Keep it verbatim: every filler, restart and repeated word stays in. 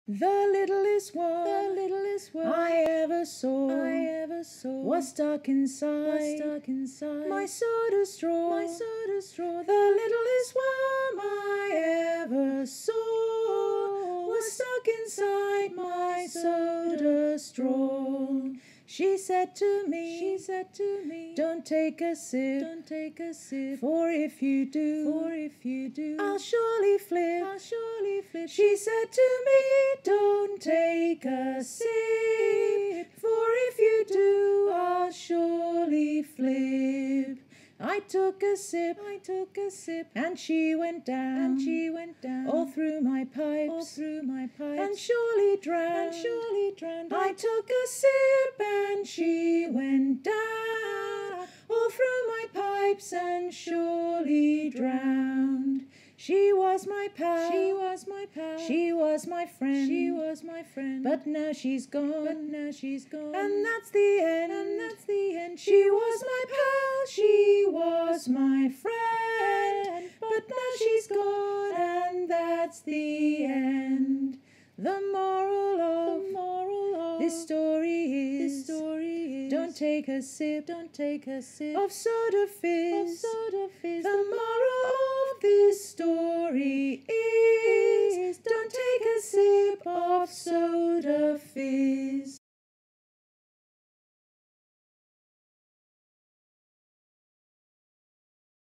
The littlest one, the littlest one I ever saw, I ever saw was stuck inside, was stuck inside my soda straw, my soda straw. The littlest worm I ever saw was stuck inside my soda straw. She said to me, she said to me, don't take a sip, don't take a sip, for if you do, for if you do, I'll surely flip. I'll surely flip. She said to me, don't take a sip, for if you do, I'll surely flip. I took a sip, I took a sip, and she went down, and she went down, all through my pipes, all through my pipes, and surely drowned, and surely drowned. I took a sip, and she went down, all through my pipes, and surely drowned. She was my pal, she was my pal, she was my friend, she was my friend. But now she's gone, but now she's gone, and that's the end, and that's the end. She was my pal, she was my friend, but now she's gone, and that's the end. The moral of, the moral of this story is, this story is, don't take a sip, don't take a sip of soda fizz. of soda fizz. The moral of this story is,